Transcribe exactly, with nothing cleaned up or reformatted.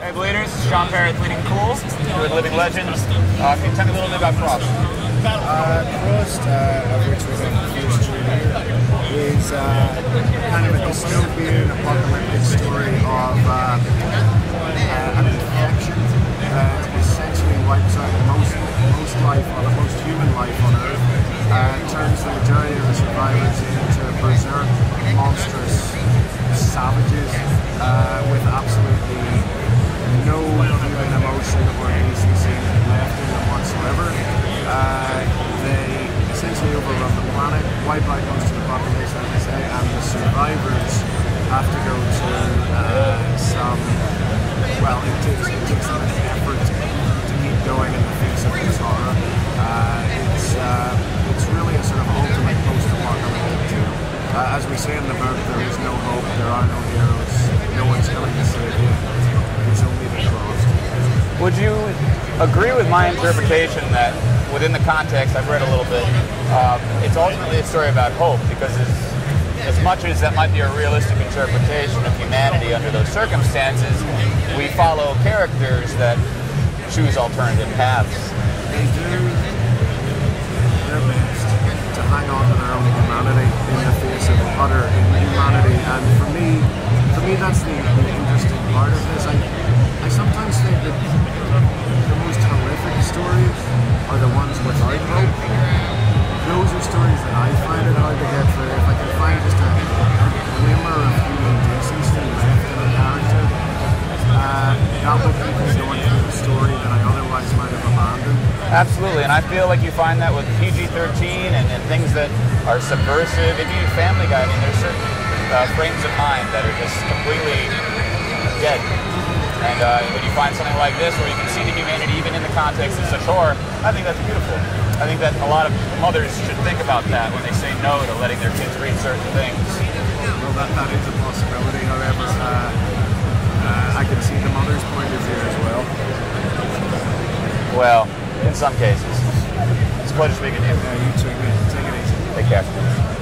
Hey Bleeders, Sean Perry with Bleeding Cool, here with Living Legends. Uh, can you tell me a little bit about Frost? Uh, Frost, uh, of which we're going to first here, is uh, kind of a dystopian, apocalyptic story of uh, uh, an infection that essentially wipes out most, most life, on most human life on Earth, and turns the majority of the survivors into berserk, monstrous savages uh, with absolutely no human emotion or decency left in them whatsoever. Uh, they essentially overrun the planet, wipe out most of the population, as I say, and the survivors have to go to uh, some, well, it takes, it takes some effort to keep going in the face of this horror. Uh, it's, uh, it's really a sort of ultimate post-apocalyptic tale. Uh, as we say in the book, there is no hope, there are no heroes, no one's coming to save you. It's only the cross. Would you agree with my interpretation that within the context, I've read a little bit, um, it's ultimately a story about hope, because as, as much as that might be a realistic interpretation of humanity under those circumstances, we follow characters that choose alternative paths. They do their best to hang on to their own humanity in the face of utter inhumanity, and for me, for me that's the, the interesting part of this. I, I sometimes think that the most horrific stories are the ones without hope. Those are stories that I find it hard to get through. If I can find just a, a glimmer of human decency left in a character, uh, that would keep me going through the story that I otherwise might have abandoned. Absolutely, and I feel like you find that with P G thirteen and, and things that are subversive, and even Family Guy. I mean, there's certain uh, frames of mind that are just completely dead. And uh, when you find something like this, where you can see the humanity even in the context of such horror, I think that's beautiful. I think that a lot of mothers should think about that when they say no to letting their kids read certain things. Well, that, that is a possibility, however, uh, uh, I can see the mother's point of view as well. Well, in some cases. It's a pleasure speaking to you. Yeah, you too, mate. Take it easy. Take care.